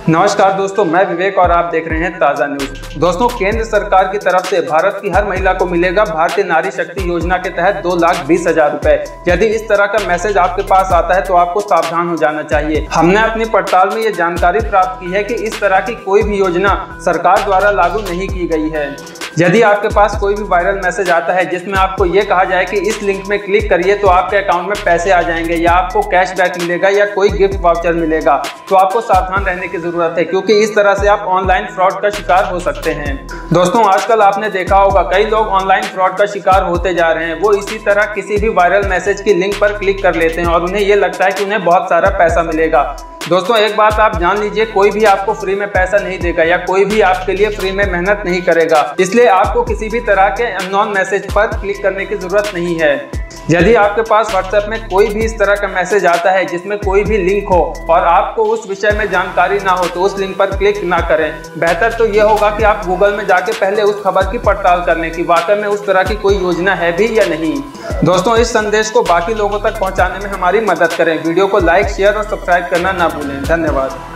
नमस्कार दोस्तों, मैं विवेक और आप देख रहे हैं ताज़ा न्यूज। दोस्तों, केंद्र सरकार की तरफ से भारत की हर महिला को मिलेगा भारतीय नारी शक्ति योजना के तहत 2,20,000 रुपए। यदि इस तरह का मैसेज आपके पास आता है तो आपको सावधान हो जाना चाहिए। हमने अपनी पड़ताल में ये जानकारी प्राप्त की है कि इस तरह की कोई भी योजना सरकार द्वारा लागू नहीं की गई है। यदि आपके पास कोई भी वायरल मैसेज आता है जिसमें आपको ये कहा जाए कि इस लिंक में क्लिक करिए तो आपके अकाउंट में पैसे आ जाएंगे या आपको कैशबैक मिलेगा या कोई गिफ्ट वाउचर मिलेगा, तो आपको सावधान रहने की जरूरत है, क्योंकि इस तरह से आप ऑनलाइन फ्रॉड का शिकार हो सकते हैं। दोस्तों, आजकल आपने देखा होगा कई लोग ऑनलाइन फ्रॉड का शिकार होते जा रहे हैं। वो इसी तरह किसी भी वायरल मैसेज की लिंक पर क्लिक कर लेते हैं और उन्हें ये लगता है कि उन्हें बहुत सारा पैसा मिलेगा। दोस्तों, एक बात आप जान लीजिए, कोई भी आपको फ्री में पैसा नहीं देगा या कोई भी आपके लिए फ्री में मेहनत नहीं करेगा। इसलिए आपको किसी भी तरह के अननोन मैसेज पर क्लिक करने की जरूरत नहीं है। यदि आपके पास व्हाट्सएप में कोई भी इस तरह का मैसेज आता है जिसमें कोई भी लिंक हो और आपको उस विषय में जानकारी ना हो तो उस लिंक पर क्लिक ना करें। बेहतर तो यह होगा कि आप गूगल में जाके पहले उस खबर की पड़ताल कर लें कि वाकई में उस तरह की कोई योजना है भी या नहीं। दोस्तों, इस संदेश को बाकी लोगों तक पहुंचाने में हमारी मदद करें। वीडियो को लाइक, शेयर और सब्सक्राइब करना ना भूलें। धन्यवाद।